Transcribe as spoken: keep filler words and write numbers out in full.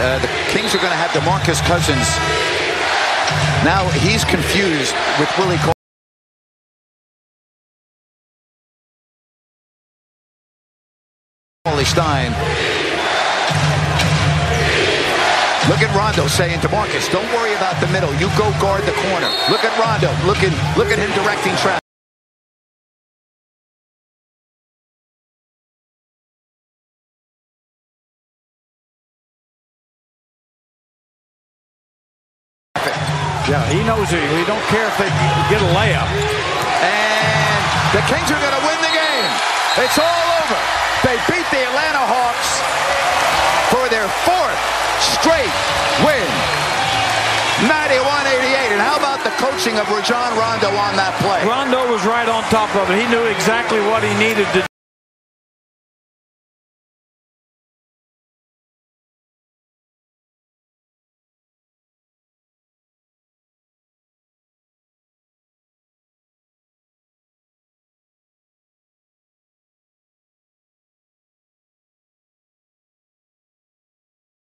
Uh, the Kings are going to have DeMarcus Cousins. Now he's confused with Willie Cole. Stein. Look at Rondo saying to Marcus, don't worry about the middle. You go guard the corner. Look at Rondo. Look at, look at him directing traffic. Yeah, he knows it. We don't care if they get a layup. And the Kings are going to win the game. It's all over. They beat the Atlanta Hawks for their fourth straight win. ninety-one eighty-eight. And how about the coaching of Rajon Rondo on that play? Rondo was right on top of it. He knew exactly what he needed to do.